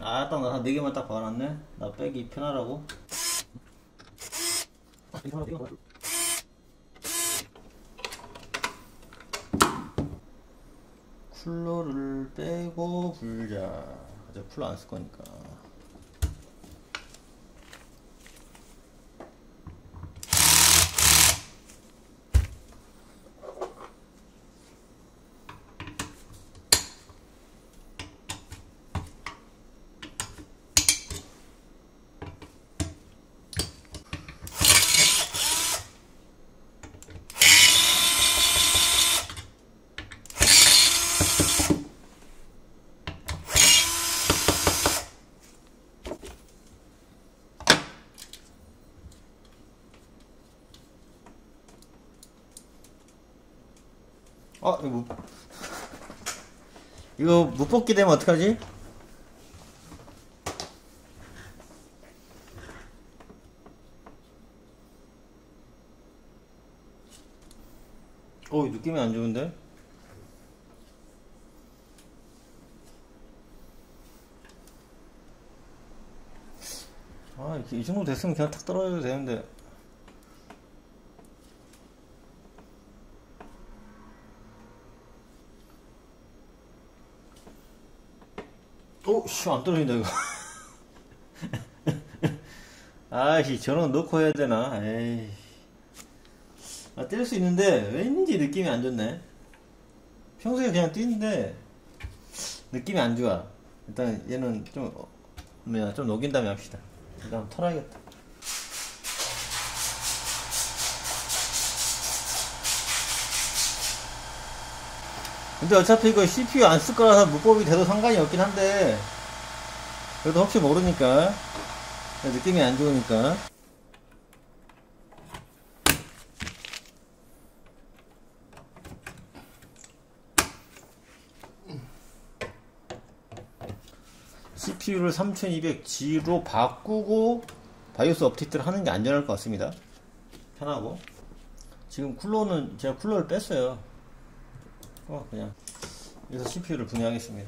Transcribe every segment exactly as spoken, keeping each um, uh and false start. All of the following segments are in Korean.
아, 딱 나 네 개만 딱 박아놨네. 나 빼기 편하라고. 쿨러를 빼고 불자. 이제 쿨러 안 쓸 거니까. 아, 이거 못, 이거 못 뽑게 되면 어떡하지? 어, 느낌이 안 좋은데? 아, 이렇게 이 정도 됐으면 그냥 탁 떨어져도 되는데. 오, 씨, 안 떨어진다, 이거. 아이씨, 저런 거 넣고 해야 되나? 에이. 아, 뛸 수 있는데, 왠지 느낌이 안 좋네. 평소에 그냥 뛰는데, 느낌이 안 좋아. 일단, 얘는 좀, 어, 뭐야, 좀 녹인 다음에 합시다. 일단 한번 털어야겠다. 근데 어차피 이거 씨피유 안 쓸 거라서 무법이 돼도 상관이 없긴 한데, 그래도 혹시 모르니까, 느낌이 안 좋으니까. 씨피유를 삼천이백 지로 바꾸고 바이오스 업데이트를 하는 게 안전할 것 같습니다. 편하고. 지금 쿨러는 제가 쿨러를 뺐어요. 어, 그냥 여기서 씨피유를 분해하겠습니다.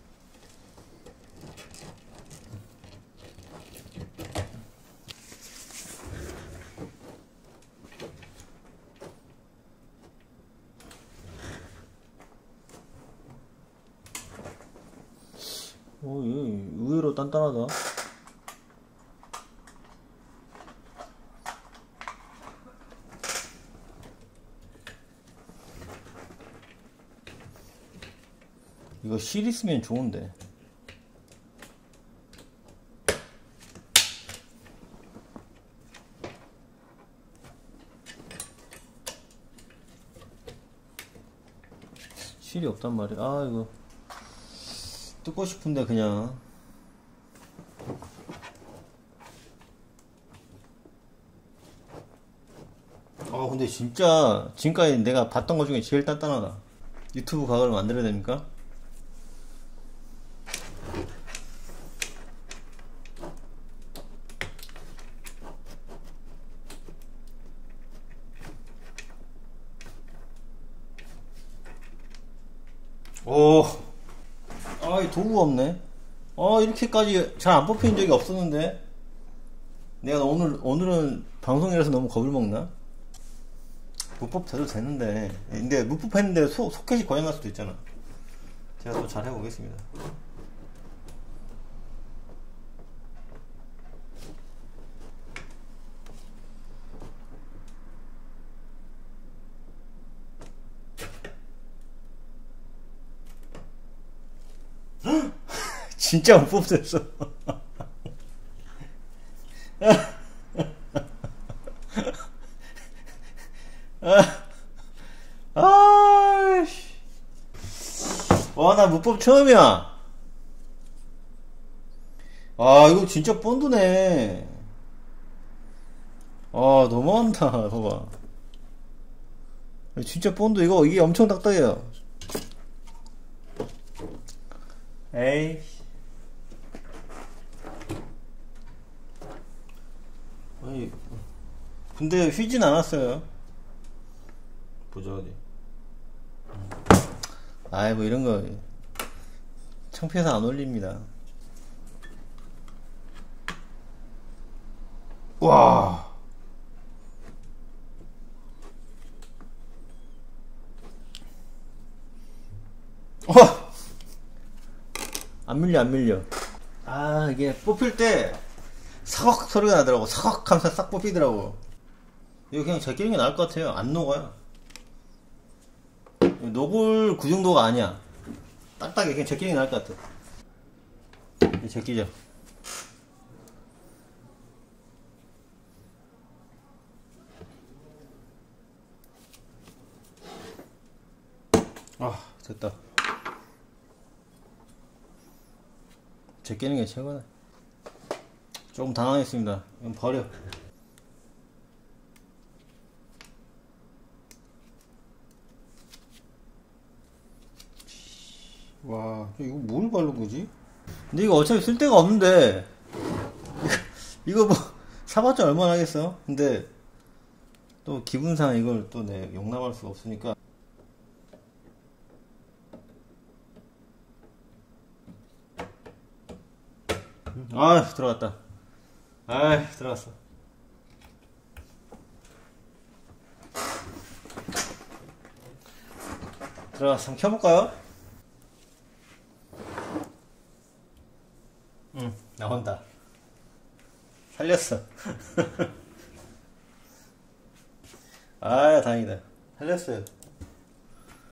오, 얘 의외로 단단하다. 이거 실 있으면 좋은데. 실이 없단 말이야. 아, 이거 뜯고 싶은데 그냥. 아, 근데 진짜 지금까지 내가 봤던 것 중에 제일 단단하다. 유튜브 각을 만들어야 됩니까? 오, 아, 이 도구가 없네. 아, 이렇게까지 잘 안 뽑힌 적이 없었는데. 내가 오늘, 오늘은 방송이라서 너무 겁을 먹나? 무법 돼도 되는데. 근데 무법 했는데 소, 소켓이 고장날 수도 있잖아. 제가 또 잘 해보겠습니다. 진짜 무법 됐어. 아이씨. 와, 나 무법 처음이야. 아, 이거 진짜 본드네. 아, 너무한다. 봐봐. 진짜 본드. 이거, 이게 엄청 딱딱해요. 에이. 아니, 근데 휘진 않았어요. 보자, 어디. 아이, 뭐 이런 거 창피해서 안 올립니다. 와. 어! 안 밀려, 안 밀려. 아, 이게 뽑힐 때 사걱 소리가 나더라고. 사걱 하면서 싹 뽑히더라고. 이거 그냥 제끼는 게 나을 것 같아요. 안 녹아요. 녹을 그 정도가 아니야. 딱딱해. 그냥 제끼는 게 나을 것 같아. 제끼죠. 아, 됐다. 제끼는 게 최고다. 조금 당황했습니다. 이건 버려. 와, 이거 뭘 바른 거지? 근데 이거 어차피 쓸 데가 없는데, 이거, 이거 뭐, 사봤자 얼마나 하겠어? 근데, 또 기분상 이걸 또 내 용납할 수가 없으니까. 아, 들어갔다. 아, 들어갔어. 들어갔어. 한번 켜볼까요? 응, 나온다. 살렸어. 아, 다행이다. 살렸어요.